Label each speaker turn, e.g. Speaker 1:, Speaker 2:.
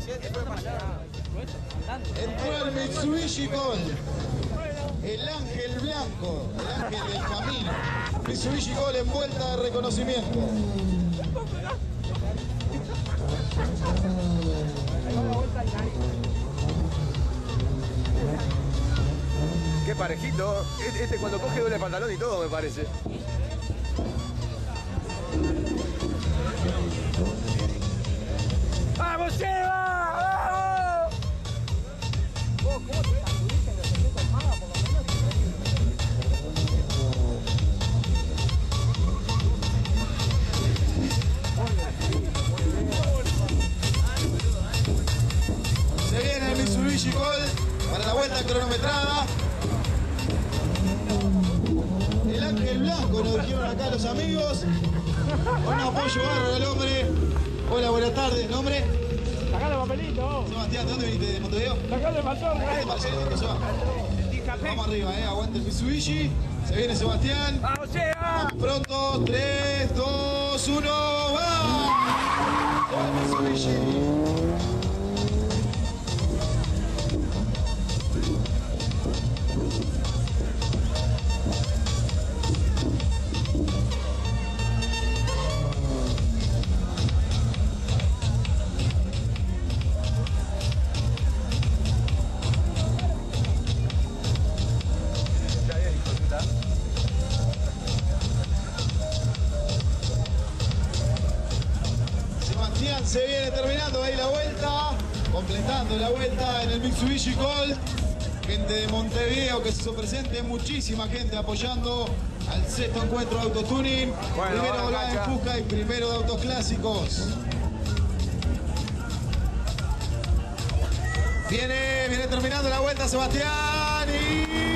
Speaker 1: Entró el Mitsubishi Gol. El ángel blanco, el ángel del camino. Mitsubishi Gol en vuelta de reconocimiento.
Speaker 2: Qué parejito. Este cuando coge doble pantalón y todo, me parece. ¡Vamos, Seba! ¡Vamos!
Speaker 3: ¿Cómo te sacudiste en los secretos Armada, por lo menos?
Speaker 1: Se viene el Mitsubishi Gol para la vuelta cronometrada. El ángel blanco nos dijeron acá los amigos. Un apoyo bárbaro al hombre. Hola, buenas tardes. ¿Nombre?
Speaker 3: Sacale el papelito.
Speaker 1: Sebastián, ¿de dónde viniste? ¿De Montevideo?
Speaker 3: Sacale el pastor.
Speaker 1: ¿Qué te parece? Vamos arriba, aguante el Mitsubishi. Se viene Sebastián.
Speaker 2: ¡Vamos, Seba!
Speaker 1: Pronto, 3, 2, 1, ¡va! ¡Vamos, Mitsubishi! Se viene terminando ahí la vuelta, completando la vuelta en el Mitsubishi Gol. Gente de Montevideo que se hizo presente, muchísima gente apoyando al sexto encuentro de autotuning.
Speaker 2: Bueno,
Speaker 1: primero volada en Fusca y primero de autos clásicos. Viene terminando la vuelta Sebastián y...